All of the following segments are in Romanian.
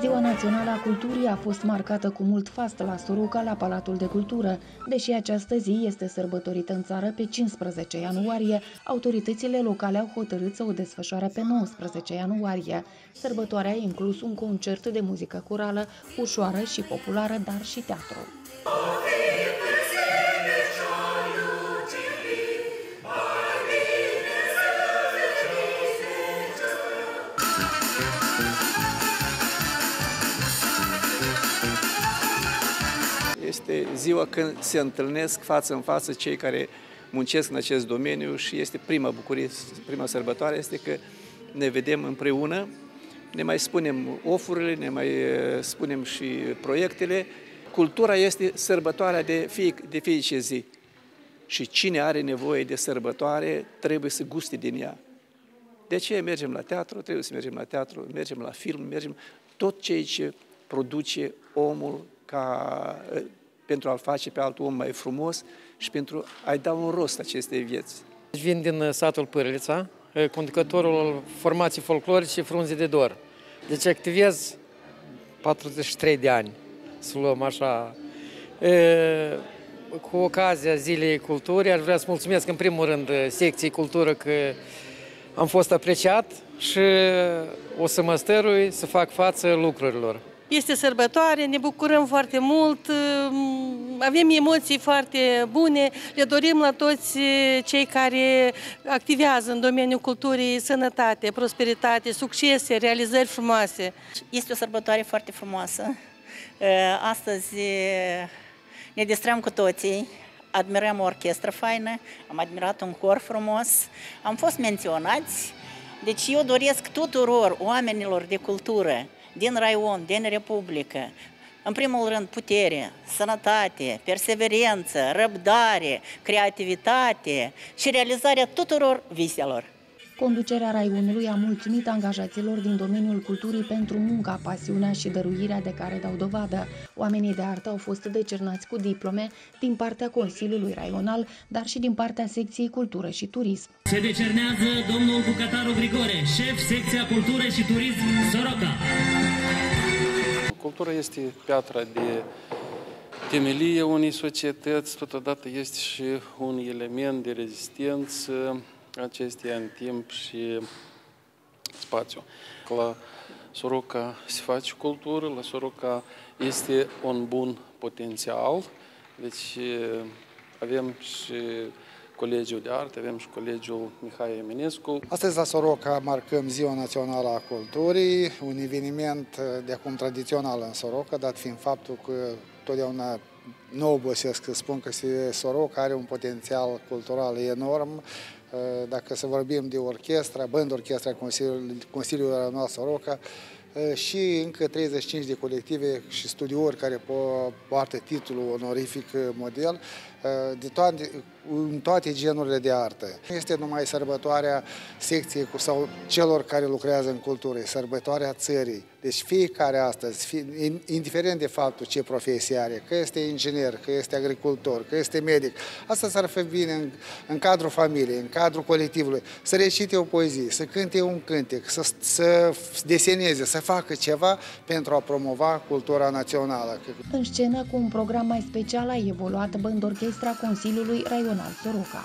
Ziua Națională a Culturii a fost marcată cu mult fast la Soroca, la Palatul de Cultură. Deși această zi este sărbătorită în țară pe 15 ianuarie, autoritățile locale au hotărât să o desfășoare pe 19 ianuarie. Sărbătoarea a inclus un concert de muzică corală, ușoară și populară, dar și teatru. Este ziua când se întâlnesc față în față cei care muncesc în acest domeniu și este prima bucurie, prima sărbătoare este că ne vedem împreună, ne mai spunem ofurile, ne mai spunem și proiectele. Cultura este sărbătoarea de fiecare zi și cine are nevoie de sărbătoare trebuie să guste din ea. De aceea mergem la teatru, trebuie să mergem la teatru, mergem la film, mergem tot ceea ce produce omul pentru a-l face pe altul om mai frumos și pentru a-i da un rost acestei vieți. Vin din satul Pârlița, conducătorul formației folclorice Frunze de Dor. Deci activez 43 de ani, să luăm așa. Cu ocazia Zilei Culturii, aș vrea să mulțumesc în primul rând secției Cultură că am fost apreciat și o să mă stărui să fac față lucrurilor. Este sărbătoare, ne bucurăm foarte mult, avem emoții foarte bune, le dorim la toți cei care activează în domeniul culturii sănătate, prosperitate, succese, realizări frumoase. Este o sărbătoare foarte frumoasă. Astăzi ne distrăm cu toții, admirăm o orchestră faină, am admirat un cor frumos, am fost menționați. Deci eu doresc tuturor oamenilor de cultură din raion, din Republică, în primul rând putere, sănătate, perseverență, răbdare, creativitate și realizarea tuturor viselor. Conducerea raionului a mulțumit angajaților din domeniul culturii pentru munca, pasiunea și dăruirea de care dau dovadă. Oamenii de artă au fost decernați cu diplome din partea Consiliului Raional, dar și din partea secției Cultură și Turism. Se decernează domnul Bucătaru Grigore, șef secția Cultură și Turism Soroca. Cultura este piatra de temelie unei societăți, totodată este și un element de rezistență acesteia în timp și spațiu. La Soroca se face cultură, la Soroca este un bun potențial, deci avem și Colegiul de Artă, avem și Colegiul Mihai Eminescu. Astăzi la Soroca marcăm Ziua Națională a Culturii, un eveniment de acum tradițional în Soroca, dat fiind faptul că totdeauna nu obosesc să spun că Soroca are un potențial cultural enorm. Dacă să vorbim de orchestra, band orchestra Consiliului Raional Soroca și încă 35 de colective și studiouri care poartă titlul onorific model în toate genurile de artă. Nu este numai sărbătoarea secției sau celor care lucrează în cultură, e sărbătoarea țării. Deci fiecare astăzi, indiferent de faptul ce profesie are, că este inginer, că este agricultor, că este medic, asta s-ar fi bine în cadrul familiei, în cadrul colectivului, să recite o poezie, să cânte un cântec, să deseneze, să facă ceva pentru a promova cultura națională. În scenă, cu un program mai special, a evoluat band orchestra Consiliului Raional Soroca.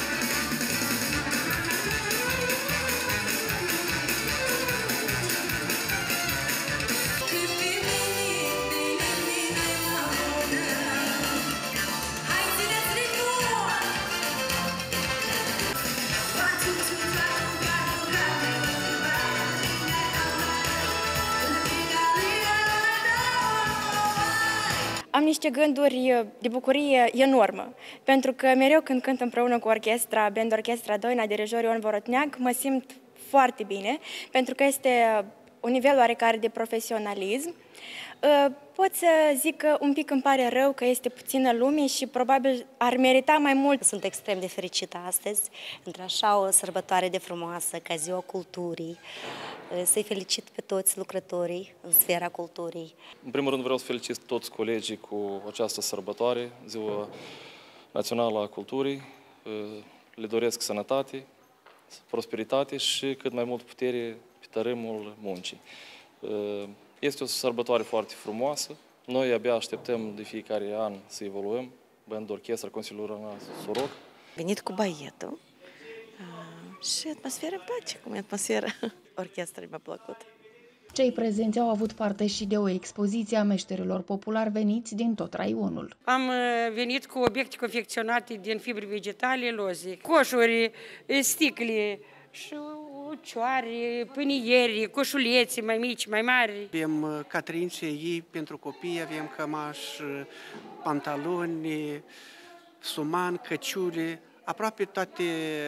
Am niște gânduri de bucurie enormă, pentru că mereu când cânt împreună cu orchestra, band orchestra Doina, dirijor Ion Vorotneag, mă simt foarte bine, pentru că este un nivel oarecare de profesionalism. Pot să zic că un pic îmi pare rău că este puțină lume și probabil ar merita mai mult. Sunt extrem de fericită astăzi, într-așa o sărbătoare de frumoasă ca Ziua Culturii. Să-i felicit pe toți lucrătorii în sfera culturii. În primul rând vreau să felicit toți colegii cu această sărbătoare, Ziua Națională a Culturii. Le doresc sănătate, prosperitate și cât mai mult putere pe tărâmul muncii. Este o sărbătoare foarte frumoasă. Noi abia așteptăm de fiecare an să evoluăm. Band orchestra Consiliul Rural Soroca. Venit cu baietul și atmosfera îmi place, cum e atmosfera. Orchestra mi-a plăcut. Cei prezenți au avut parte și de o expoziție a meșterilor populari veniți din tot raionul. Am venit cu obiecte confecționate din fibre vegetale, loze, coșuri, sticle, și ucioare, pânieri, coșulețe mai mici, mai mari. Avem catrințe ei pentru copii, avem cămași, pantaloni, suman, căciule, aproape toate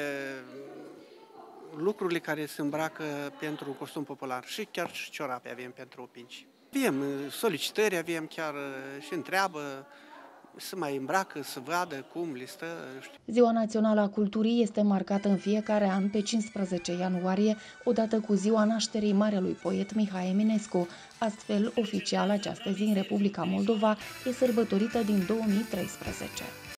lucrurile care se îmbracă pentru costum popular și chiar și ciorape avem pentru pinci. Avem solicitări, avem chiar și întreabă să mai îmbracă, să vadă cum le stă. Ziua Națională a Culturii este marcată în fiecare an pe 15 ianuarie, odată cu ziua nașterii marelui poet Mihai Eminescu. Astfel, oficial, această zi în Republica Moldova e sărbătorită din 2013.